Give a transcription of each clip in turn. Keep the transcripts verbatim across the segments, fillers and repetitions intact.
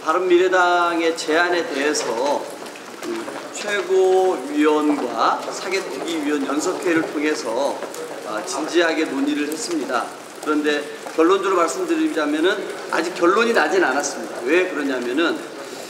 바른미래당의 제안에 대해서 그 최고위원과 사개특위위원 연석회의를 통해서 진지하게 논의를 했습니다. 그런데 결론적으로 말씀드리자면은 아직 결론이 나진 않았습니다. 왜 그러냐면은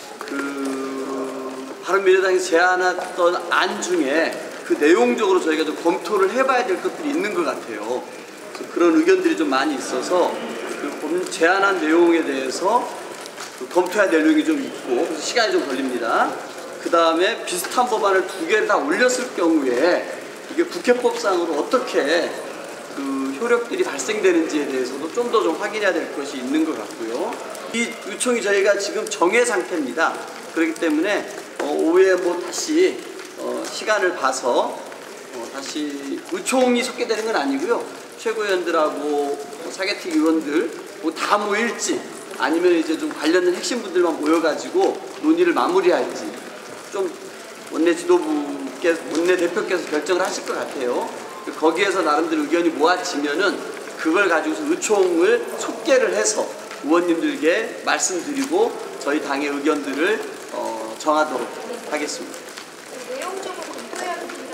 그 바른미래당이 제안했던 안 중에 그 내용적으로 저희가 좀 검토를 해봐야 될 것들이 있는 것 같아요. 그런 의견들이 좀 많이 있어서 그 제안한 내용에 대해서 검토해야 될 내용이 좀 있고 그래서 시간이 좀 걸립니다. 그 다음에 비슷한 법안을 두 개를 다 올렸을 경우에 이게 국회법상으로 어떻게 그 효력들이 발생되는지에 대해서도 좀 더 좀 확인해야 될 것이 있는 것 같고요. 이 요청이 저희가 지금 정해 상태입니다. 그렇기 때문에 어, 오후에 뭐 다시 어, 시간을 봐서 어, 다시 의총이 섞게 되는 건 아니고요. 최고위원들하고 사개특위 의원들 뭐 다 모일지 아니면 이제 좀 관련된 핵심 분들만 모여가지고 논의를 마무리할지 좀 원내 지도부께서 원내 대표께서 결정을 하실 것 같아요. 거기에서 나름대로 의견이 모아지면은 그걸 가지고서 의총을 촉계를 해서 의원님들께 말씀드리고 저희 당의 의견들을 어, 정하도록 하겠습니다. 내용적으로 검토해야 하는 부분이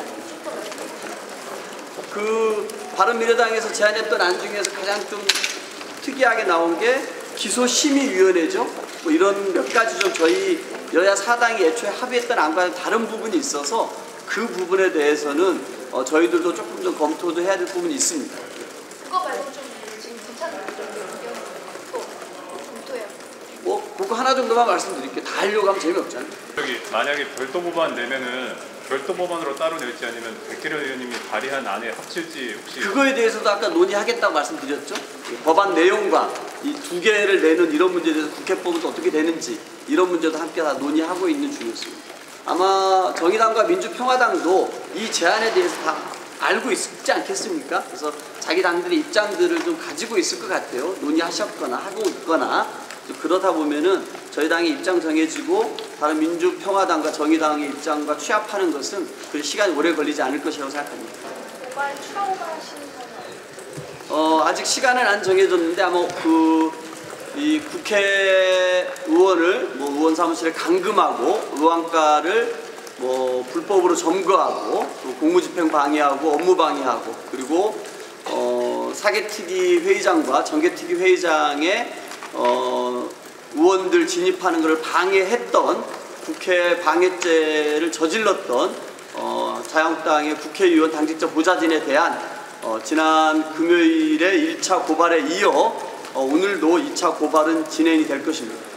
그 바른미래당에서 제안했던 안 중에서 가장 좀 특이하게 나온 게 기소심의위원회죠. 뭐 이런 몇 가지 좀 저희 여야 사당이 애초에 합의했던 안과는 다른 부분이 있어서 그 부분에 대해서는 어 저희들도 조금 더 검토도 해야 될 부분이 있습니다. 그거 말고 좀 지금 괜찮은 의견 또 검토해야 뭐 그거 하나 정도만 말씀드릴게요. 다 하려고 하면 재미없잖아요. 여기 만약에 별도 법안 내면은 별도 법안으로 따로 낼지 아니면 백기련 의원님이 발의한 안에 합칠지 혹시 그거에 대해서도 아까 논의하겠다고 말씀드렸죠. 법안 내용과 이 두 개를 내는 이런 문제에 대해서 국회법은 또 어떻게 되는지 이런 문제도 함께 다 논의하고 있는 중이었습니다. 아마 정의당과 민주평화당도 이 제안에 대해서 다 알고 있지 않겠습니까? 그래서 자기 당들의 입장들을 좀 가지고 있을 것 같아요. 논의하셨거나 하고 있거나 그러다 보면은 저희 당의 입장 정해지고 다른 민주평화당과 정의당의 입장과 취합하는 것은 그 시간이 오래 걸리지 않을 것이라고 생각합니다. 고발 추가 고발하시는 건 어, 아직 시간은 안 정해졌는데 아마 그 이 국회의원을 뭐 의원 사무실에 감금하고 의원가를 뭐 불법으로 점거하고 또 공무집행 방해하고 업무 방해하고 그리고 어, 사개특위 회의장과 정개특위 회의장에 어, 의원들 진입하는 것을 방해했던 국회 방해죄를 저질렀던 어, 자유한국당의 국회의원 당직자 보좌진에 대한 어, 지난 금요일에 일 차 고발에 이어 어, 오늘도 이 차 고발은 진행이 될 것입니다.